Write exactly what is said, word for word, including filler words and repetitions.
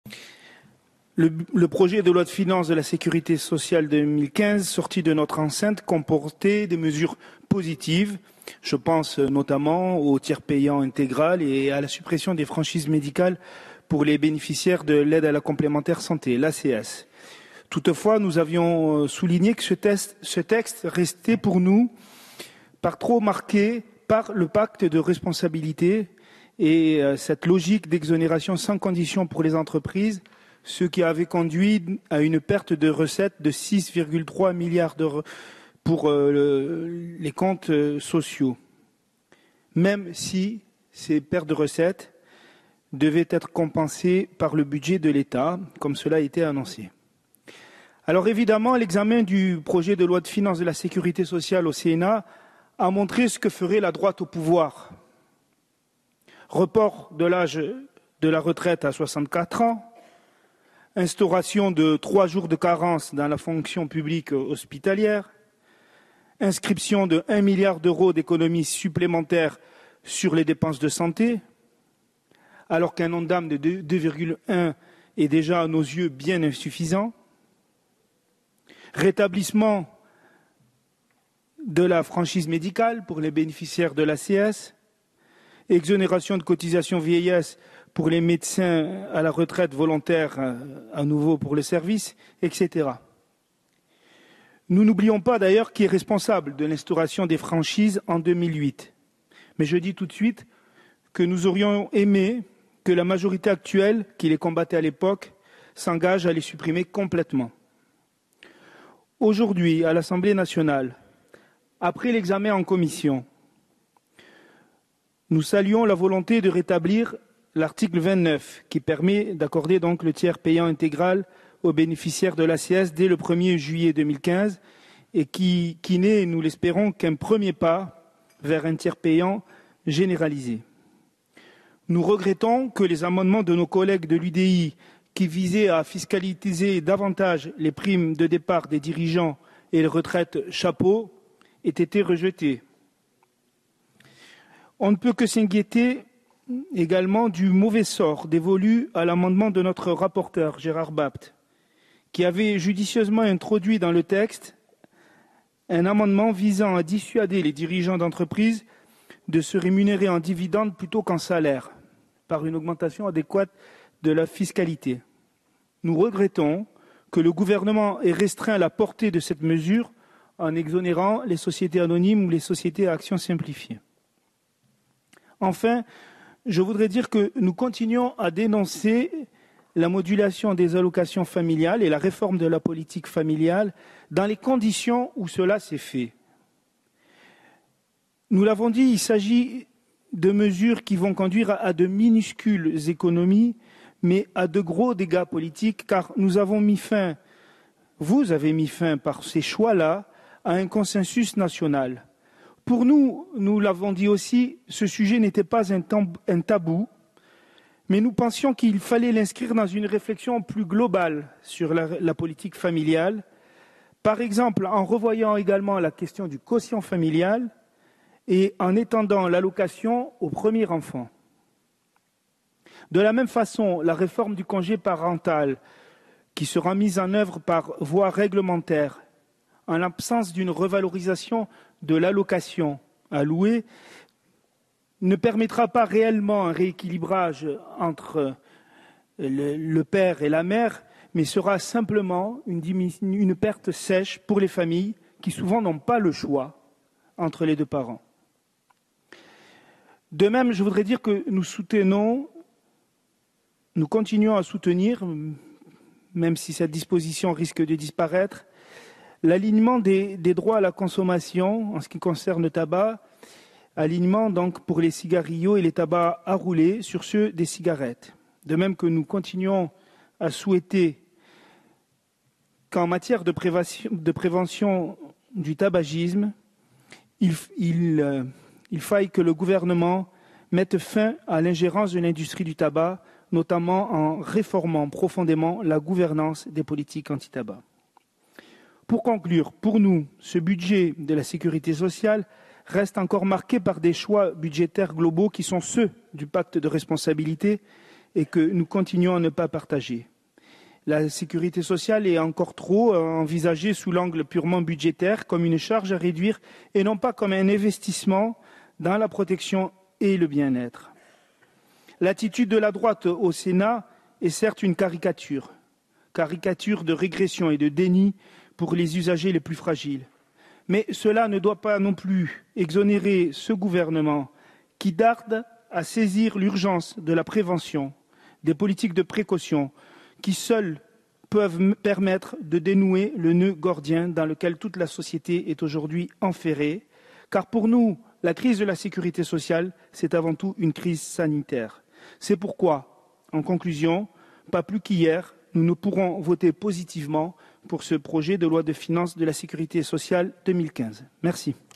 Le, le projet de loi de finances de la sécurité sociale deux mille quinze, sorti de notre enceinte, comportait des mesures positives. Je pense notamment au tiers payant intégral et à la suppression des franchises médicales pour les bénéficiaires de l'aide à la complémentaire santé, l'A C S. Toutefois, nous avions souligné que ce, test, ce texte restait pour nous par trop marqué par le pacte de responsabilité et cette logique d'exonération sans condition pour les entreprises, ce qui avait conduit à une perte de recettes de six virgule trois milliards d'euros pour euh, le, les comptes euh, sociaux, même si ces pertes de recettes devaient être compensées par le budget de l'État, comme cela a été annoncé. Alors évidemment, l'examen du projet de loi de finances de la sécurité sociale au Sénat a montré ce que ferait la droite au pouvoir. Report de l'âge de la retraite à soixante-quatre ans, instauration de trois jours de carence dans la fonction publique hospitalière, inscription de un milliard d'euros d'économies supplémentaires sur les dépenses de santé, alors qu'un Ondam de deux virgule un est déjà à nos yeux bien insuffisant, rétablissement de la franchise médicale pour les bénéficiaires de l'A C S, exonération de cotisation vieillesse pour les médecins à la retraite volontaire à nouveau pour le service, et cetera. Nous n'oublions pas d'ailleurs qui est responsable de l'instauration des franchises en deux mille huit. Mais je dis tout de suite que nous aurions aimé que la majorité actuelle, qui les combattait à l'époque, s'engage à les supprimer complètement. Aujourd'hui, à l'Assemblée nationale, après l'examen en commission, nous saluons la volonté de rétablir l'article vingt-neuf, qui permet d'accorder donc le tiers payant intégral aux bénéficiaires de l'A C S dès le premier juillet deux mille quinze et qui, qui n'est, nous l'espérons, qu'un premier pas vers un tiers payant généralisé. Nous regrettons que les amendements de nos collègues de l'U D I qui visaient à fiscaliser davantage les primes de départ des dirigeants et les retraites chapeau aient été rejetés. On ne peut que s'inquiéter également du mauvais sort dévolu à l'amendement de notre rapporteur, Gérard Bapt, qui avait judicieusement introduit dans le texte un amendement visant à dissuader les dirigeants d'entreprise de se rémunérer en dividendes plutôt qu'en salaire, par une augmentation adéquate de la fiscalité. Nous regrettons que le gouvernement ait restreint la portée de cette mesure en exonérant les sociétés anonymes ou les sociétés à action simplifiée. Enfin, je voudrais dire que nous continuons à dénoncer la modulation des allocations familiales et la réforme de la politique familiale dans les conditions où cela s'est fait. Nous l'avons dit, il s'agit de mesures qui vont conduire à de minuscules économies, mais à de gros dégâts politiques, car nous avons mis fin, vous avez mis fin par ces choix-là, à un consensus national. Pour nous, nous l'avons dit aussi, ce sujet n'était pas un, un tabou, mais nous pensions qu'il fallait l'inscrire dans une réflexion plus globale sur la, la politique familiale, par exemple en revoyant également la question du quotient familial et en étendant l'allocation au premier enfant. De la même façon, la réforme du congé parental, qui sera mise en œuvre par voie réglementaire, en l'absence d'une revalorisation de l'allocation allouée, ne permettra pas réellement un rééquilibrage entre le, le père et la mère, mais sera simplement une, une perte sèche pour les familles qui souvent n'ont pas le choix entre les deux parents. De même, je voudrais dire que nous soutenons, nous continuons à soutenir, même si cette disposition risque de disparaître, l'alignement des, des droits à la consommation en ce qui concerne le tabac, alignement donc pour les cigarillos et les tabacs à rouler sur ceux des cigarettes. De même que nous continuons à souhaiter qu'en matière de prévention, de prévention du tabagisme, il, il, euh, il faille que le gouvernement mette fin à l'ingérence de l'industrie du tabac, notamment en réformant profondément la gouvernance des politiques anti-tabac. Pour conclure, pour nous, ce budget de la sécurité sociale reste encore marqué par des choix budgétaires globaux qui sont ceux du pacte de responsabilité et que nous continuons à ne pas partager. La sécurité sociale est encore trop envisagée sous l'angle purement budgétaire, comme une charge à réduire et non pas comme un investissement dans la protection et le bien-être. L'attitude de la droite au Sénat est certes une caricature, caricature de régression et de déni pour les usagers les plus fragiles. Mais cela ne doit pas non plus exonérer ce gouvernement qui tarde à saisir l'urgence de la prévention, des politiques de précaution qui seules peuvent permettre de dénouer le nœud gordien dans lequel toute la société est aujourd'hui enferrée. Car pour nous, la crise de la sécurité sociale, c'est avant tout une crise sanitaire. C'est pourquoi, en conclusion, pas plus qu'hier, nous ne pourrons voter positivement pour ce projet de loi de finances de la sécurité sociale deux mille quinze. Merci.